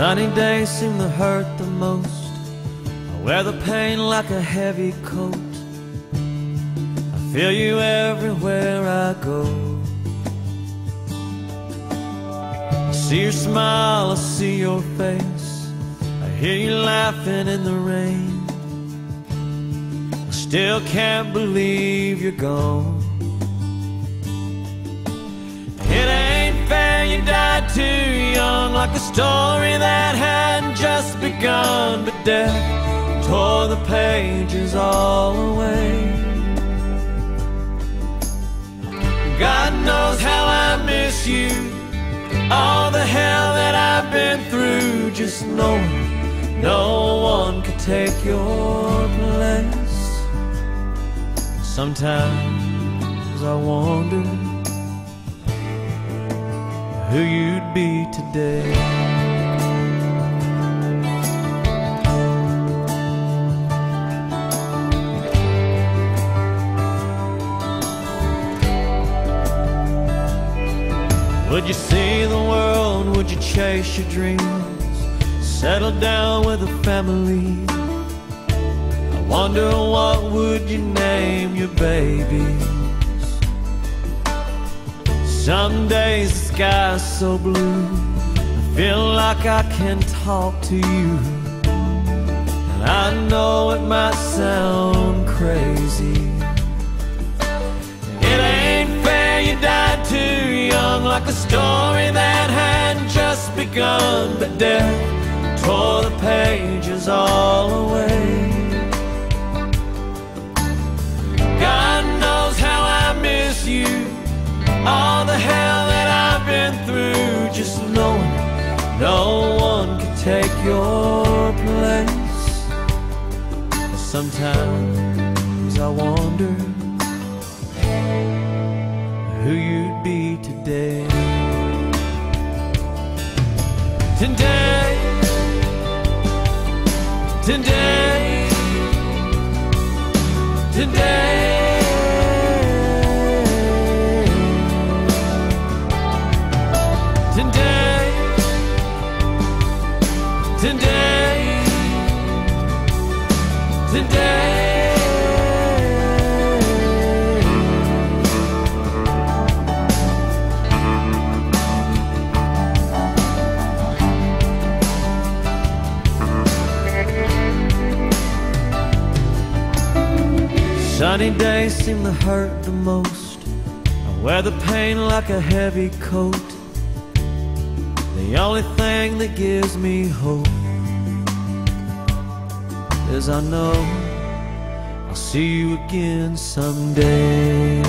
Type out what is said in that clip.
Sunny days seem to hurt the most. I wear the pain like a heavy coat. I feel you everywhere I go. I see your smile, I see your face. I hear you laughing in the rain. I still can't believe you're gone. It ain't fair, you died too young, like a story that hadn't just begun. But death tore the pages all away. God knows how I miss you, all the hell that I've been through. Just knowing no one could take your place. Sometimes I wonder who you'd be today. Would you see the world? Would you chase your dreams? Settle down with a family? I wonder what would you name your babies? Some days the sky's so blue, I feel like I can talk to you. And I know it might sound crazy. It ain't fair, you died too young, like a story that hadn't just begun. But death tore the pages all away. God knows how I miss you, all the hell that I've been through. Just knowing no one can take your place. Sometimes I wonder who you'd be today. Today, today, today. Today, today, sunny days seem to hurt the most. I wear the pain like a heavy coat. The only thing that gives me hope is I know I'll see you again someday.